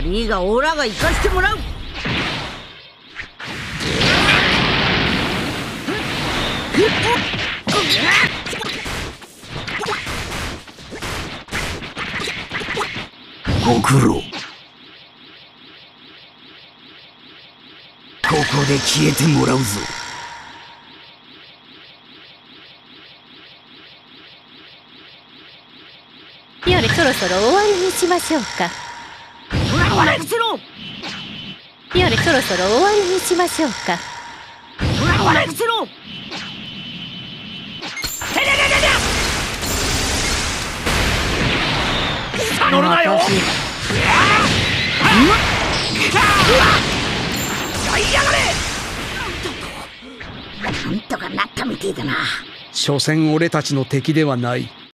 悪いがオーラが生かしてもらう。 ご苦労。ここで消えてもらうぞ。 よりそろそろ終わりにしましょうか。 任せろ。 よりそろそろ終わりにしましょうか。 任せろ。 乗るなよ。 なんとかなったみてえだな。 所詮俺たちの敵ではない。